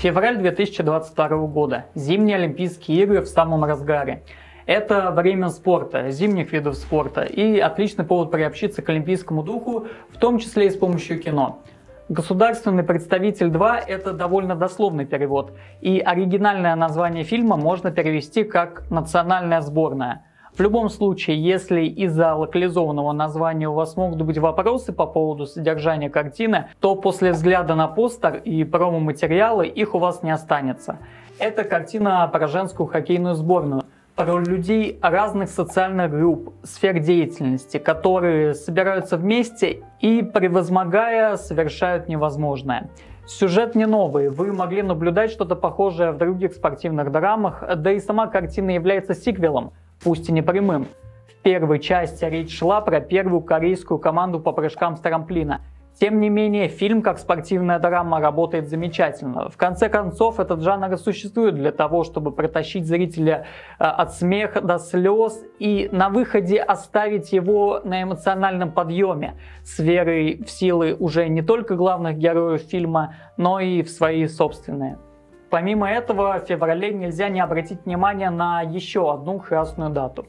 Февраль 2022 года. Зимние Олимпийские игры в самом разгаре. Это время спорта, зимних видов спорта и отличный повод приобщиться к олимпийскому духу, в том числе и с помощью кино. «Государственный представитель 2» — это довольно дословный перевод, и оригинальное название фильма можно перевести как «Национальная сборная». В любом случае, если из-за локализованного названия у вас могут быть вопросы по поводу содержания картины, то после взгляда на постер и промо-материалы их у вас не останется. Это картина про женскую хоккейную сборную, про людей разных социальных групп, сфер деятельности, которые собираются вместе и, превозмогая, совершают невозможное. Сюжет не новый, вы могли наблюдать что-то похожее в других спортивных драмах, да и сама картина является сиквелом, пусть и не прямым. В первой части речь шла про первую корейскую команду по прыжкам с трамплина. Тем не менее, фильм как спортивная драма работает замечательно. В конце концов, этот жанр и существует для того, чтобы протащить зрителя от смеха до слез и на выходе оставить его на эмоциональном подъеме с верой в силы уже не только главных героев фильма, но и в свои собственные. Помимо этого, в феврале нельзя не обратить внимание на еще одну красную дату.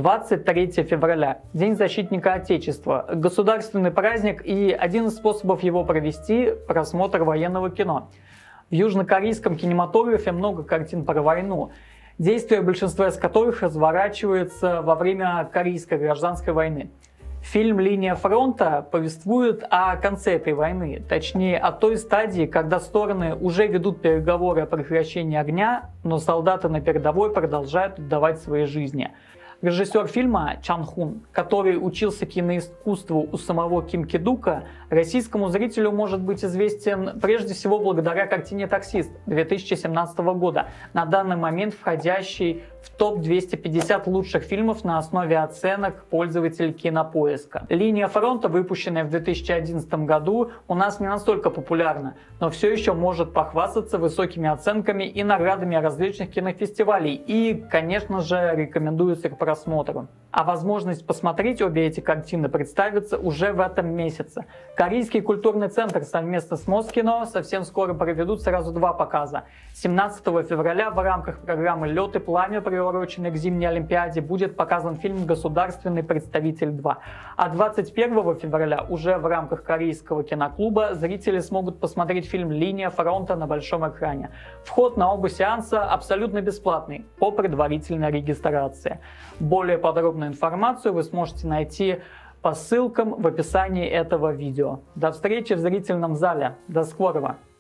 23 февраля, День защитника Отечества, государственный праздник, и один из способов его провести – просмотр военного кино. В южнокорейском кинематографе много картин про войну, действия большинства из которых разворачиваются во время Корейской гражданской войны. Фильм «Линия фронта» повествует о конце этой войны, точнее о той стадии, когда стороны уже ведут переговоры о прекращении огня, но солдаты на передовой продолжают отдавать свои жизни. Режиссер фильма Чан Хун, который учился киноискусству у самого Ким Ки Дука, российскому зрителю может быть известен прежде всего благодаря картине «Таксист» 2017 года, на данный момент входящий в топ-250 лучших фильмов на основе оценок пользователей Кинопоиска. «Линия фронта», выпущенная в 2011 году, у нас не настолько популярна, но все еще может похвастаться высокими оценками и наградами различных кинофестивалей и, конечно же, рекомендуется к просмотру. А возможность посмотреть обе эти картины представится уже в этом месяце. Корейский культурный центр совместно с Москино совсем скоро проведут сразу два показа. 17 февраля в рамках программы «Лед и пламя», приуроченной к зимней Олимпиаде, будет показан фильм «Государственный представитель 2». А 21 февраля уже в рамках Корейского киноклуба зрители смогут посмотреть фильм «Линия фронта» на большом экране. Вход на оба сеанса абсолютно бесплатный по предварительной регистрации. Более подробную информацию вы сможете найти по ссылкам в описании этого видео. До встречи в зрительном зале. До скорого!